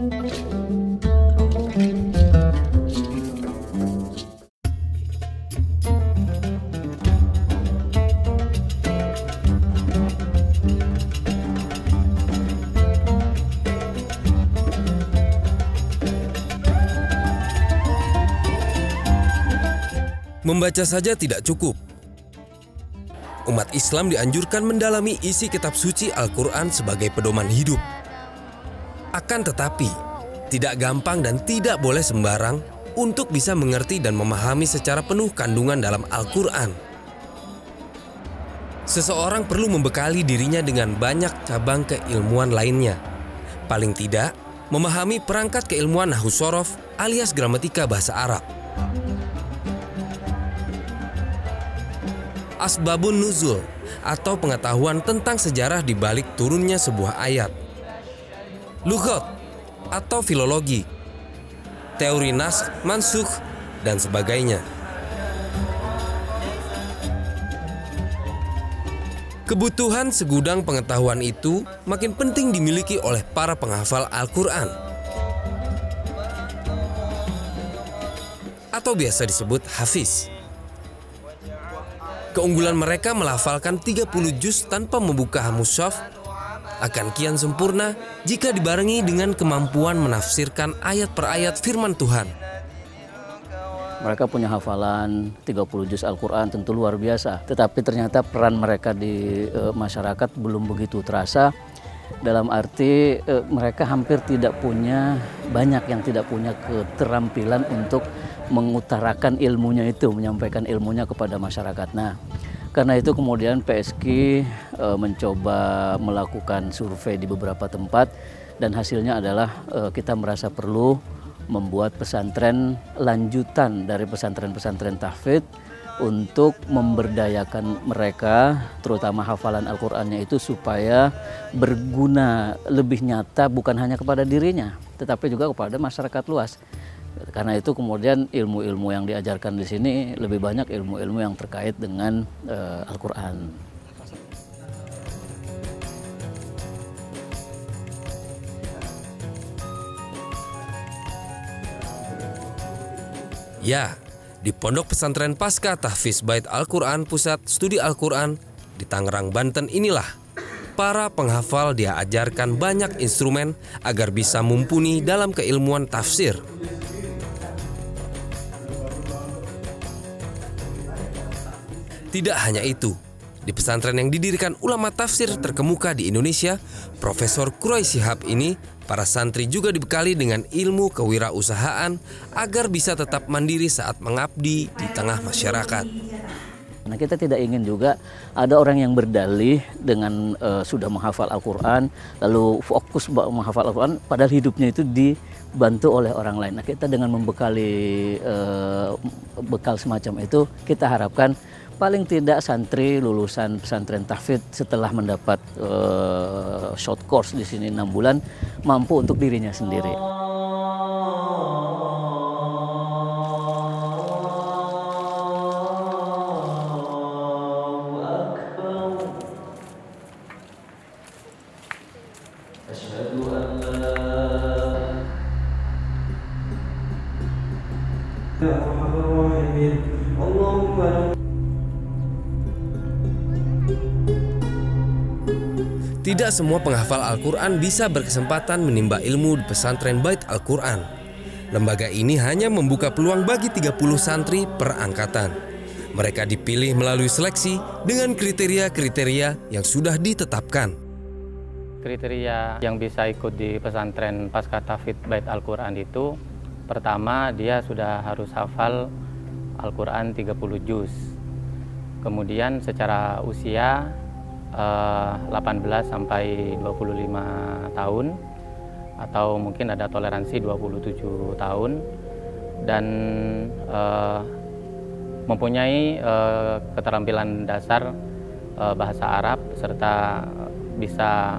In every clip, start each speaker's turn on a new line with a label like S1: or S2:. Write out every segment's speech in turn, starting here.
S1: Membaca saja tidak cukup. Umat Islam dianjurkan mendalami isi kitab suci Al-Quran sebagai pedoman hidup. Akan tetapi, tidak gampang dan tidak boleh sembarang untuk bisa mengerti dan memahami secara penuh kandungan dalam Al-Quran. Seseorang perlu membekali dirinya dengan banyak cabang keilmuan lainnya. Paling tidak, memahami perangkat keilmuan nahwu shorof alias gramatika bahasa Arab. Asbabun nuzul atau pengetahuan tentang sejarah di balik turunnya sebuah ayat. Lughat atau filologi, teori naskh, mansukh, dan sebagainya. Kebutuhan segudang pengetahuan itu makin penting dimiliki oleh para penghafal Al-Quran, atau biasa disebut hafiz. Keunggulan mereka melafalkan 30 juz tanpa membuka mushaf akan kian sempurna jika dibarengi dengan kemampuan menafsirkan ayat per ayat firman Tuhan.
S2: Mereka punya hafalan 30 juz Al-Quran tentu luar biasa. Tetapi ternyata peran mereka di masyarakat belum begitu terasa. Dalam arti mereka hampir tidak punya, banyak yang tidak punya keterampilan untuk mengutarakan ilmunya itu, menyampaikan ilmunya kepada masyarakat. Nah, karena itu kemudian PSG mencoba melakukan survei di beberapa tempat dan hasilnya adalah kita merasa perlu membuat pesantren lanjutan dari pesantren-pesantren tahfidz untuk memberdayakan mereka, terutama hafalan Al-Qur'annya itu supaya berguna lebih nyata bukan hanya kepada dirinya, tetapi juga kepada masyarakat luas. Karena itu kemudian ilmu-ilmu yang diajarkan di sini lebih banyak ilmu-ilmu yang terkait dengan Al-Qur'an.
S1: Ya, di Pondok Pesantren Pasca Tahfiz Bait Al-Quran Pusat Studi Al-Quran di Tangerang, Banten inilah para penghafal diajarkan banyak instrumen agar bisa mumpuni dalam keilmuan tafsir. Tidak hanya itu, di pesantren yang didirikan ulama tafsir terkemuka di Indonesia, Profesor Quraish Shihab ini, para santri juga dibekali dengan ilmu kewirausahaan agar bisa tetap mandiri saat mengabdi di tengah masyarakat.
S2: Nah, kita tidak ingin juga ada orang yang berdalih dengan sudah menghafal Al-Quran, lalu fokus menghafal Al-Quran, padahal hidupnya itu dibantu oleh orang lain. Nah, kita dengan membekali bekal semacam itu, kita harapkan paling tidak santri lulusan pesantren tahfidz setelah mendapat short course di sini 6 bulan mampu untuk dirinya sendiri.
S1: Tidak semua penghafal Al-Quran bisa berkesempatan menimba ilmu di pesantren Bait Al-Quran. Lembaga ini hanya membuka peluang bagi 30 santri per angkatan. Mereka dipilih melalui seleksi dengan kriteria-kriteria yang sudah ditetapkan.
S3: Kriteria yang bisa ikut di pesantren Pasca Tahfiz Bait Al-Quran itu, pertama dia sudah harus hafal Al-Quran 30 juz. Kemudian secara usia 18 sampai 25 tahun atau mungkin ada toleransi 27 tahun dan mempunyai keterampilan dasar bahasa Arab serta bisa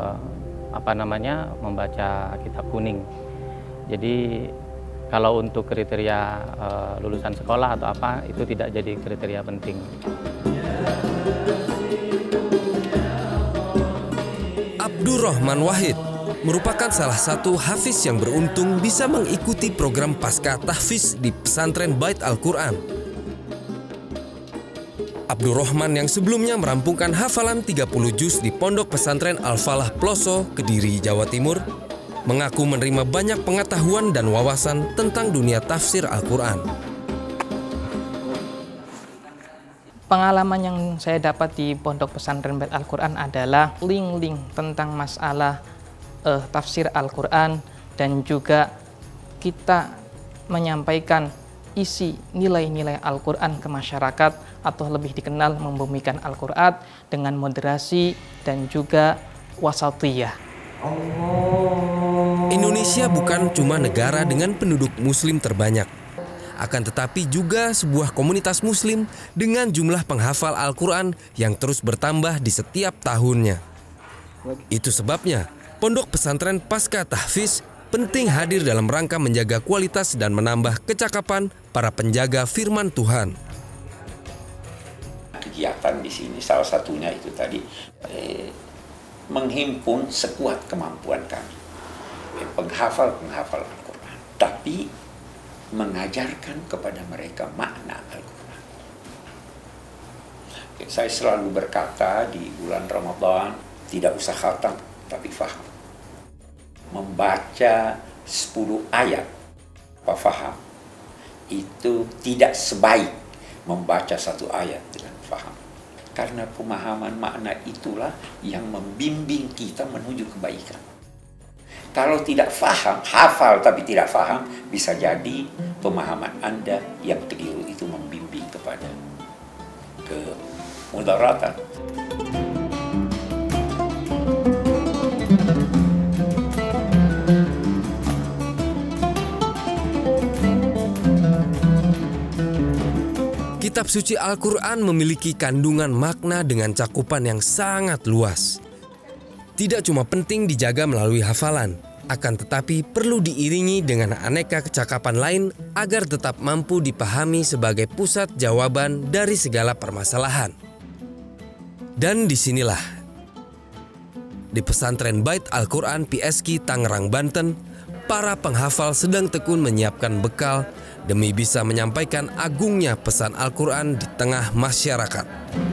S3: membaca kitab kuning. Jadi kalau untuk kriteria lulusan sekolah atau apa itu tidak jadi kriteria penting.
S1: Abdurrahman Wahid merupakan salah satu hafiz yang beruntung bisa mengikuti program pasca tahfiz di pesantren Bait Al-Quran. Abdurrahman yang sebelumnya merampungkan hafalan 30 juz di Pondok Pesantren Al-Falah Ploso, Kediri, Jawa Timur, mengaku menerima banyak pengetahuan dan wawasan tentang dunia tafsir Al-Quran.
S4: Pengalaman yang saya dapat di Pondok Pesantren Bait Al-Quran adalah link-link tentang masalah tafsir Al-Quran, dan juga kita menyampaikan isi nilai-nilai Al-Quran ke masyarakat, atau lebih dikenal membumikan Al-Quran dengan moderasi dan juga wasatiyah.
S1: Indonesia bukan cuma negara dengan penduduk muslim terbanyak, akan tetapi juga sebuah komunitas muslim dengan jumlah penghafal Al-Quran yang terus bertambah di setiap tahunnya. Itu sebabnya Pondok Pesantren Pasca Tahfiz penting hadir dalam rangka menjaga kualitas dan menambah kecakapan para penjaga firman Tuhan.
S5: Kegiatan di sini salah satunya itu tadi menghimpun sekuat kemampuan kami penghafal Al-Quran, tapi mengajarkan kepada mereka makna Al-Quran. Saya selalu berkata di bulan Ramadan, tidak usah khatam tapi faham. Membaca 10 ayat apa faham itu tidak sebaik membaca 1 ayat dengan faham. Karena pemahaman makna itulah yang membimbing kita menuju kebaikan. Kalau tidak faham, hafal tapi tidak faham, bisa jadi pemahaman Anda yang keliru itu membimbing kepada kemudaratan.
S1: Kitab suci Al-Quran memiliki kandungan makna dengan cakupan yang sangat luas. Tidak cuma penting dijaga melalui hafalan, akan tetapi perlu diiringi dengan aneka kecakapan lain agar tetap mampu dipahami sebagai pusat jawaban dari segala permasalahan. Dan disinilah, di pesantren Bait Al-Quran PSQ Tangerang, Banten, para penghafal sedang tekun menyiapkan bekal demi bisa menyampaikan agungnya pesan Al-Quran di tengah masyarakat.